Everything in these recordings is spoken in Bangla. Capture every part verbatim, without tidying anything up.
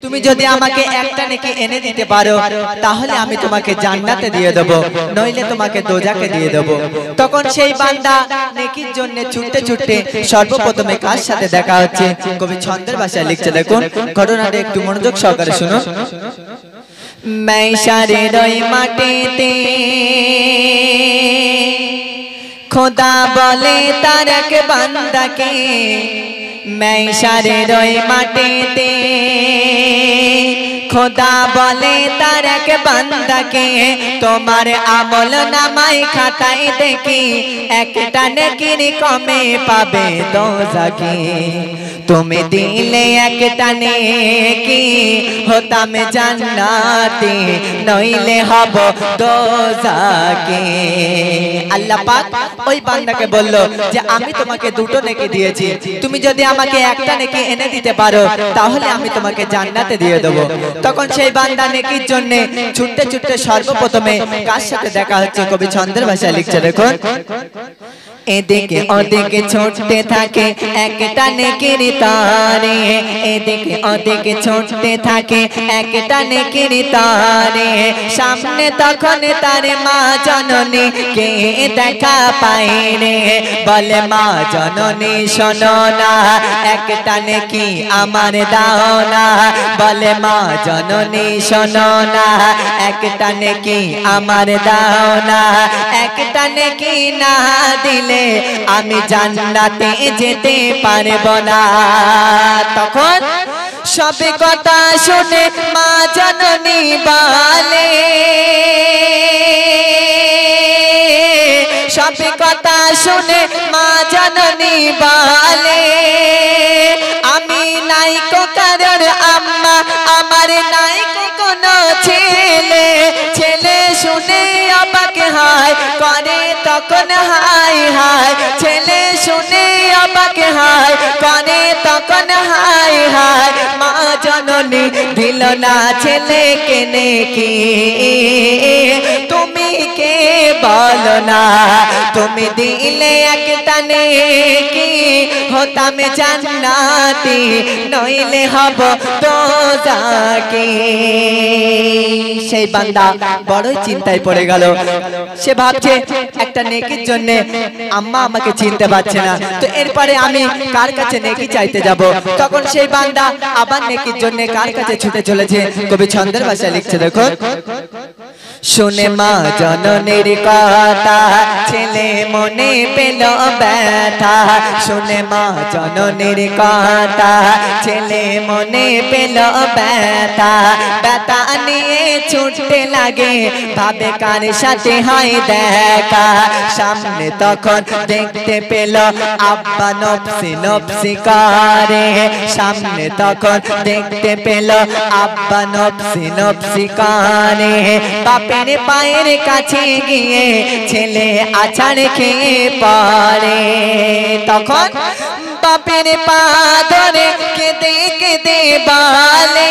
তুমি যদি আমাকে একটা নেকি এনে দিতে পারো তাহলে আমি তোমাকে জান্নাতে দিয়ে দেব, নইলে তোমাকে দোজাকে দিয়ে দেব। তখন সেই বান্দা নেকির জন্য ছুটতে ছুটতে সর্বপ্রথমে কার সাথে দেখা হচ্ছে কবি ছন্দের ভাষায় লিখছে, দেখুন ঘটনাটা একটু মনোযোগ সহকারে শুনো। मैशरेर ओई माटीते खुदा बोले तार एक बान्दाके, मैशरेर ओई माटीते खुदा बोले तार एक बान्दाके, तोमार आमल नामाय खाताय देखी एकटा नेकिर कमे पाबे दोजाके, তুমি দিলে একটা নেকি হতাম জান্নাতে, নইলে হব দোজাকে। আল্লাহ পাক ওই বান্দাকে বলল যে আমি তোমাকে দুটো নেকি দিয়েছি, তুমি যদি আমাকে একটা নেকি এনে দিতে পারো তাহলে আমি তোমাকে জান্নাতে দিয়ে দেব। তখন সেই বান্দা নেকির জন্য ছুটতে ছুটতে সর্বপ্রথমে কার সাথে দেখা হচ্ছে কবি ছন্দের ভাষায় লিখছে, দেখুন। এদিকে ওদিকে ছুটতে থাকে একটা নেকির তারে, এদিকে ওদিকে ছুটতে থাকে একটা নেকির তারে, সামনে তখন তার মা জননী কে দেখা পায় রে, বলে মা জননী শোনো না একটা নেকি আমার দাও না, বলে মা জননী শোনো না একটা নেকি আমার দাও না, একটা নেকি না দিলে আমি জান্নাতে যেতে পারবো না। তখন সব কথা শুনে মা জননী বলে, সব কথা শুনে মা জননী বলে, আমি নাই কো কারোর আম্মা, আমার নাই কো কোনো ছেলে, ছেলে শুনে অবাক হয় করে তখন হায় হায়, ছেলে শুনে অবাক হয় করে তখন হায় হায়, মা জননী দিল না ছেলেকে নেকি, তুমি কে বলো না, তুমি দিলে একটা নেকি হতাম জান্নাতি, নইলে হব দোজাকে। সেই বান্দা বড়ই চিন্তায় পড়ে গেল, সে ভাবছে একটা নেকির জন্য আম্মা আমাকে চিনতে পারছে না, তো এরপরে আমি কার কাছে নেকি চাইতে যাব। তখন সেই বান্দা আবার নেকির জন্য কার কাছে ছুটে চলেছে কবি ছন্দের ভাষায় লিখছে, দেখুন। শুনে মা জননীর কথা ছেলে মনে পেল ব্যথা, শুনে মা জননীর কথা ছেলে মনে পেল ব্যথা, ব্যথা নিয়ে ছুটতে লাগে ভাবে কার সাথে হয় দেখা, সামনে তখন দেখতে পেল আব্বা নফসি নফসি করে, সামনে তখন দেখতে পেল আব্বা নফসি নফসি করে, বাপের পায়ের কাছে গিয়ে ছেলে আছাড় খেয়ে পড়ে, তখন বাপের পা ধরে কেঁদে কেঁদে বলে,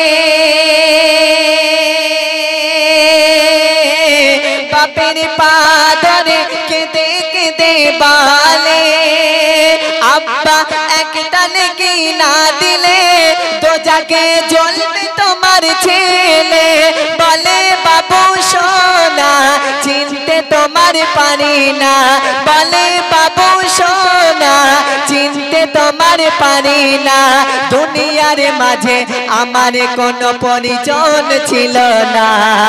বাপের পা ধরে কেঁদে কেঁদে বলে, আব্বা একটা নেকি না দিলে দোজাকে জ্বলবে তোমার ছেলে, বলে বাবু সোনা চিনতে তোমার পারি না, বলে বাবু সোনা চিনতে তোমার পারি না, দুনিয়ার মাঝে আমার কোনো পরিজন ছিল না,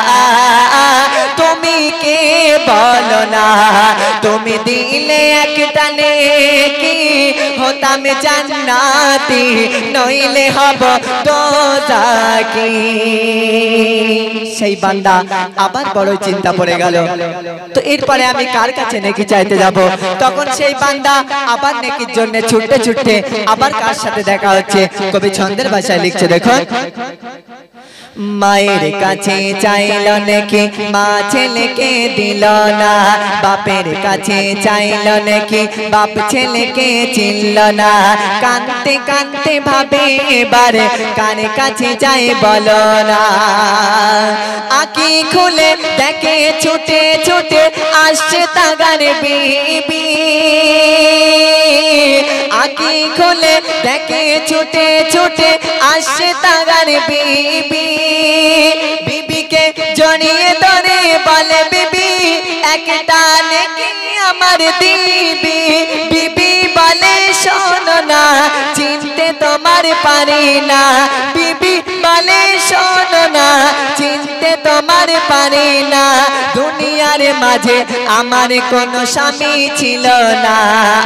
তুমি কে বলো না, তুমি দিলে একটা নেকি হতাম জান্নাতি, নইলে হব দোজাকি। সেই বান্দা আবার বড় চিন্তা পড়ে গেল, তো এরপরে আমি কার কাছে নেকি চাইতে যাব। তখন সেই বান্দা আবার নেকির জন্য ছুটতে ছুটতে আবার কার সাথে দেখা হচ্ছে কবি ছন্দের ভাষায় লিখছে, দেখুন। মায়ের কাছে চাইল নেকি মা ছেলেকে দিল না, বাপের কাছে চাইল নেকি বাপ ছেলেকে চিনল না, কাঁদতে কাঁদতে ভাবে এবারে কার কাছে যাই বলো না, আঁকি খুলে দেখে ছুটে ছুটে আসছে তাগার বিবি, আঁকি খুলে দেখে ছুটে ছুটে আসে তাগার বিবি বিবিকে জড়িয়ে ধরে বলে বিবি একটা নেকি আমার দিবি বিবি বলে শোনো না চিনতে তোমার পারি না বিবি বলে শোনো না চিনতে তোমার পারি না দুনিয়ার মাঝে আমার কোনো স্বামী ছিল না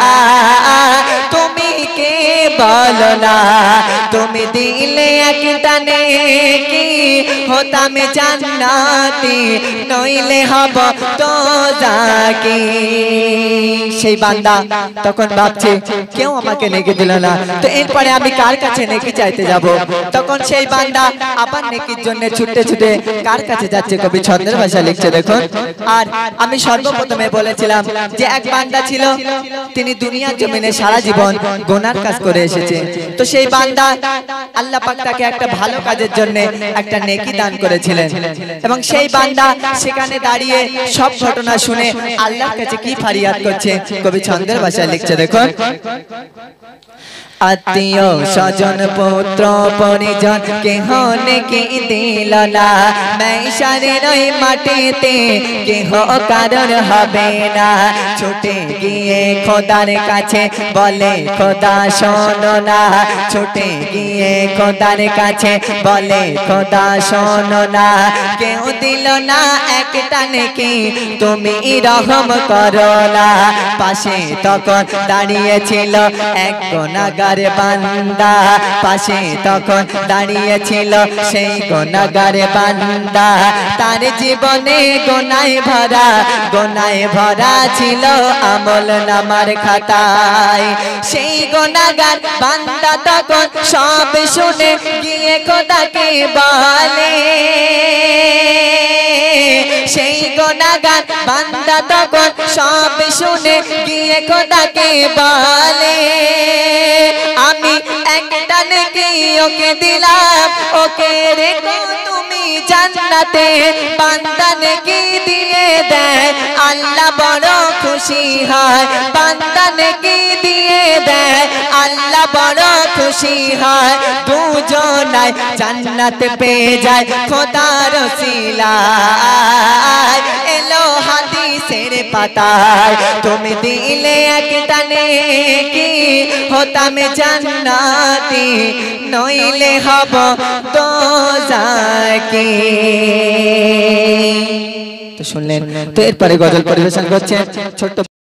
তুমি কে বলো না তুমি দিলে একটা নেকি হতাম জান্নাতি নইলে হব দোজাকি সেই বান্দা তখন ভাবছে কেউ আমাকে নেকি দিল না তো এরপরে আমি কার কাছে নেকি চাইতে যাব তখন সেই বান্দা আবার নেকির জন্য ছুটে ছুটে কার কাছে যাচ্ছে কবি ছন্দের ভাষা লিখছে দেখুন আর আমি সর্বপ্রথমে বলেছিলাম যে এক বান্দা ছিল তিনি দুনিয়ার জমিনে সারা জীবন গুনার কাজ করে এসেছে তো সেই বান্দা আল্লাহ পাক তাকে একটা ভালো কাজের জন্য একটা নেকি দান করেছিলেন এবং সেই বান্দা সেখানে দাঁড়িয়ে সব ঘটনা শুনে আল্লাহর কাছে কি ফরিয়াদ করছে কবি ছন্দের ভাষায় লিখছে দেখুন আত্মীয় স্বজন পুত্র পরিজন কেহ নেকি দিল না মেশারের ওই মাটিতে কেহ কারণ হবে না ছুটে গিয়ে খোদার কাছে বলে খোদা শোনো না ছুটে গিয়ে খোদার কাছে বলে খোদা শোনো না কেউ দিল না একটা নেকি তুমি রহম করো না পাশে তখন দাঁড়িয়েছিল এক গুনাহগার বান্দা পাশে তখন দাঁড়িয়েছিল সেই গুনাহগার বান্দা তার জীবনে গুনাহে ভরা গুনাহে ভরা ছিল আমল নামার খাতায় সেই গুনাহগার বান্দা তখন সব শুনে গিয়ে খোদাকে বলে সেই গুনাহগার বান্দা তখন সব শুনে গিয়ে খোদাকে বলে আমি একটা নেকি ওকে দিলাম ওকে রেখো তুমি জান্নাতে বান্দা নেকি দিয়ে দেয় আল্লাহ বড় খুশি হয় বান্দা নেকি দিয়ে দেয় আল্লাহ বড় খুশি হয় দুজনাই জান্নাত পেয়ে যায় খোদার ওসিলায় এলো হাদিসের পাতায় তুমি দিলে একটা নেকি হতাম জান্নাতি নইলে হব দোজাকি তো শুনলেন তো এরপরে গজল পরিবেশন করছেন ছোট্ট